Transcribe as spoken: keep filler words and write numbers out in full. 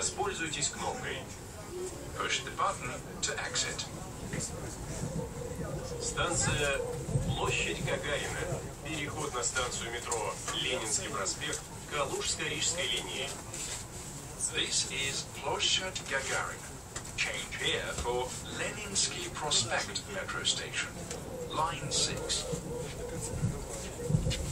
Воспользуйтесь кнопкой. Push the button to exit. Станция Площадь Гагарина. Переход на станцию метро Ленинский проспект Калужско-Рижской линии. This is Площадь Гагарина. Change here for Leninsky Prospect metro station. Line six.